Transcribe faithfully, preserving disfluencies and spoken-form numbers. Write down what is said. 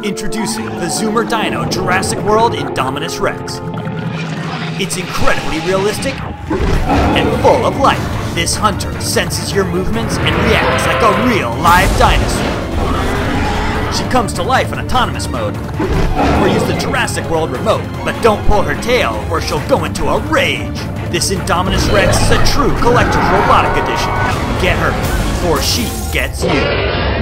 Introducing the Zoomer Dino Jurassic World Indominus Rex. It's incredibly realistic and full of life. This hunter senses your movements and reacts like a real live dinosaur. She comes to life in autonomous mode, or use the Jurassic World remote, but don't pull her tail or she'll go into a rage. This Indominus Rex is a true collector's robotic edition. Get her before she gets you.